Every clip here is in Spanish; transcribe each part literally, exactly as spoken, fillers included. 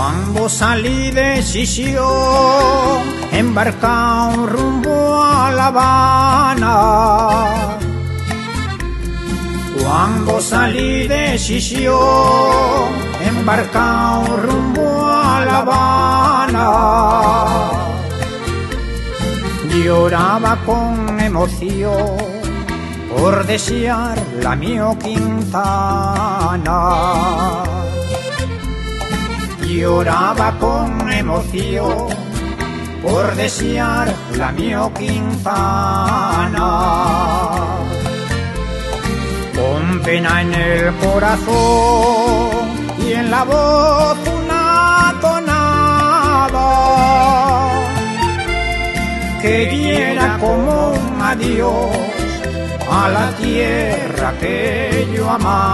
Cuando salí de Sisión, embarcado rumbo a La Habana. Cuando salí de Sisión, embarcado rumbo a La Habana. Lloraba con emoción por desear la mio Quintana. Lloraba con emoción por desear la mio Quintana. Con pena en el corazón y en la voz una tonada que diera como un adiós a la tierra que yo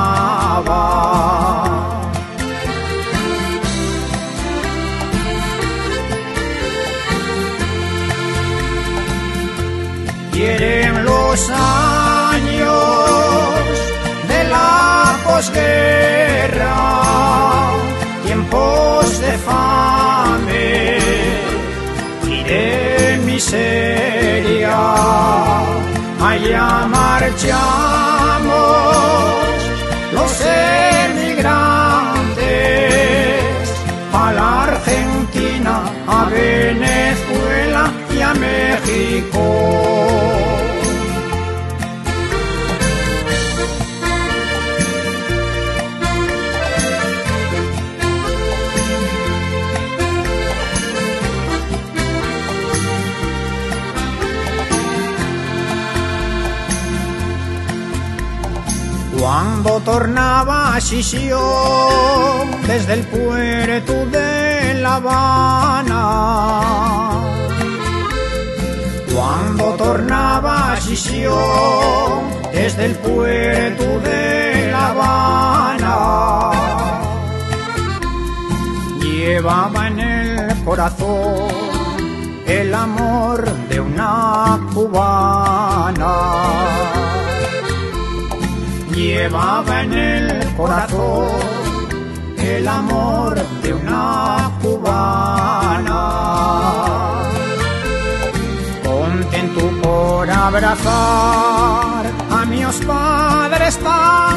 amaba. Quieren los años de la posguerra, tiempos de fame y de miseria. Allá marchamos los emigrantes a la Argentina, a Venezuela y a México. Cuando tornaba a Sisión desde el puerto de La Habana, cuando tornaba a Sisión desde el puerto de La Habana, llevaba en el corazón el amor de una cubana. Llevaba en el corazón el amor de una cubana. Contento por abrazar a mis padres tan